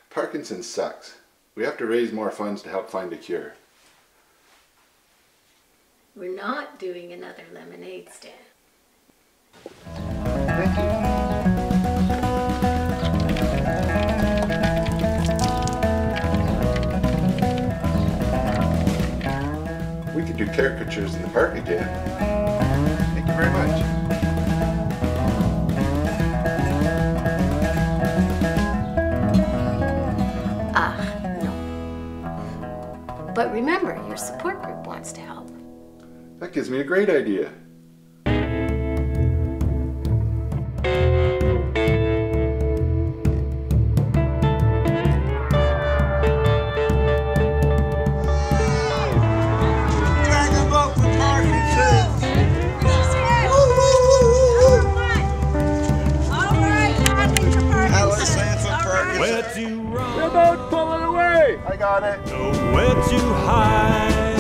Parkinson's sucks. We have to raise more funds to help find a cure. We're not doing another lemonade stand. Thank you. We could do caricatures in the park again. Thank you very much. No. But remember, your support group wants to help. That gives me a great idea. About pulling away! I got it. Nowhere to hide.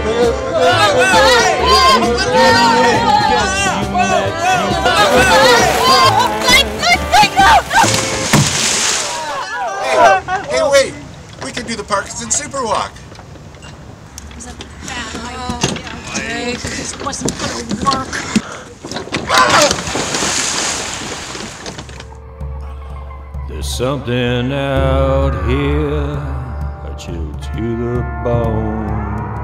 Hey, wait! We can do the Parkinson Super Walk. It was a bad idea. This wasn't gonna work. There's something out here, a chill to the bone.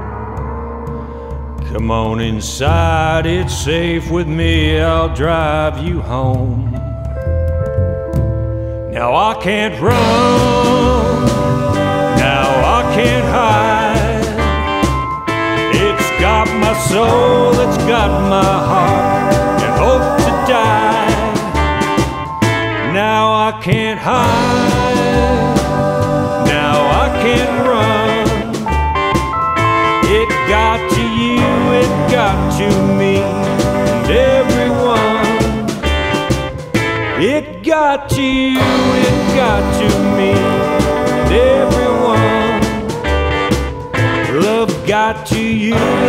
Come on inside, it's safe with me, I'll drive you home. Now I can't run, now I can't hide. It's got my soul, it's got my heart, and hope to die. Now I can't hide, now I can't run. It got to you, it got to me, and everyone. It got to you, it got to me, and everyone. Love got to you,